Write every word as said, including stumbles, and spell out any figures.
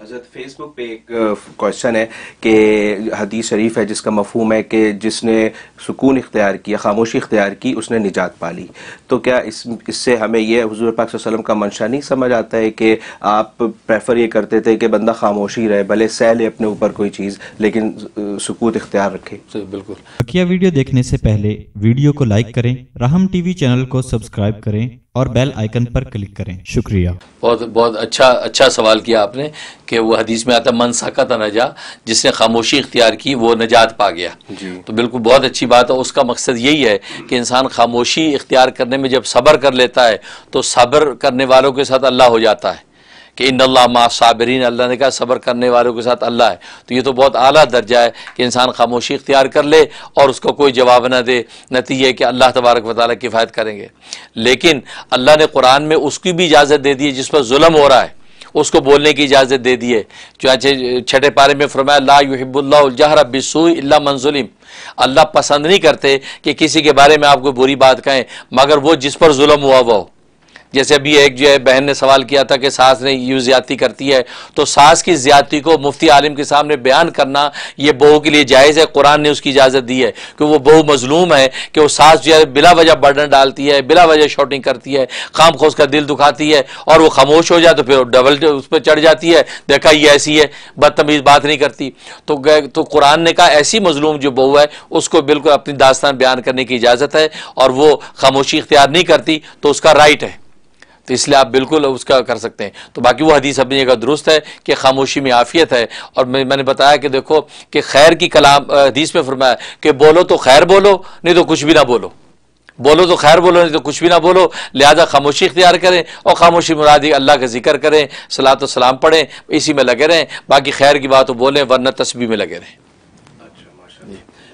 حضرت فیس بک پہ ایک کوشچن ہے کہ حدیث شریف ہے جس کا مفہوم ہے کہ جس نے سکون اختیار کیا، خاموشی اختیار کی، اس نے نجات پالی. تو کیا اس اس سے ہمیں یہ حضور پاک صلی اللہ علیہ وسلم کا منشا نہیں سمجھ آتا ہے کہ آپ پریفر یہ کرتے تھے کہ بندہ خاموشی رہے، بھلے سہ لے اپنے اوپر کوئی چیز لیکن سکوت اختیار رکھے؟ بالکل. بقیہ ویڈیو دیکھنے سے پہلے ویڈیو کو لائک کریں، راہم ٹی وی چینل کو سبسکرائب کریں اور بیل آئیکن پر کلک کریں. شکریہ. بہت بہت اچھا اچھا سوال کیا آپ نے کہ وہ حدیث میں آتا من سکت نجا، جس نے خاموشی اختیار کی وہ نجات پا گیا. جی. تو بالکل بہت اچھی بات ہے. اس کا مقصد یہی ہے کہ انسان خاموشی اختیار کرنے میں جب صبر کر لیتا ہے تو صبر کرنے والوں کے ساتھ اللہ ہو جاتا ہے کہ ان اللہ مع صابرین. اللہ نے کہا صبر کرنے والوں کے ساتھ اللہ ہے. تو یہ تو بہت اعلیٰ درجہ ہے کہ انسان خاموشی اختیار کر لے اور اس کو کوئی جواب نہ دے. نتیجہ ہے کہ اللہ تبارک و تعالیٰ کفایت کریں گے. لیکن اللہ نے قرآن میں اس کی بھی اجازت دے دی ہے جس پر ظلم ہو رہا ہے، اس کو بولنے کی اجازت دے دی ہے. چنانچہ چھٹے پارے میں فرمایا لا یحب اللہ الجہر بالسوء الا من ظلم. اللہ پسند نہیں کرتے کہ کسی کے بارے میں آپ کو بری بات کہیں مگر وہ جس پر ظلم ہوا وہ. جیسے ابھی ایک جو ہے بہن نے سوال کیا تھا کہ ساس نے یوں زیادتی کرتی ہے، تو ساس کی زیادتی کو مفتی عالم کے سامنے بیان کرنا یہ بہو کے لیے جائز ہے. قرآن نے اس کی اجازت دی ہے کہ وہ بہو مظلوم ہے کہ وہ ساس جو ہے بلا وجہ برڈن ڈالتی ہے، بلا وجہ شوٹنگ کرتی ہے، خام خواہ اس کا دل دکھاتی ہے اور وہ خاموش ہو جائے تو پھر ڈبل اس پہ چڑھ جاتی ہے، دیکھا یہ ایسی ہے، بدتمیز بات نہیں کرتی. تو تو قرآن نے کہا ایسی مظلوم جو بہو ہے اس کو بالکل اپنی داستان بیان کرنے کی اجازت ہے اور وہ خاموشی اختیار نہیں کرتی تو اس کا رائٹ ہے. تو اس لیے آپ بالکل اس کا کر سکتے ہیں. تو باقی وہ حدیث اپنی جگہ درست ہے کہ خاموشی میں عافیت ہے. اور میں میں نے بتایا کہ دیکھو کہ خیر کی کلام حدیث میں فرمایا کہ بولو تو خیر بولو نہیں تو کچھ بھی نہ بولو. بولو تو خیر بولو نہیں تو کچھ بھی نہ بولو. لہذا خاموشی اختیار کریں اور خاموشی مرادی اللہ کا ذکر کریں، صلاۃ و سلام پڑھیں، اسی میں لگے رہیں. باقی خیر کی بات بولیں ورنہ تسبیح میں لگے رہیں.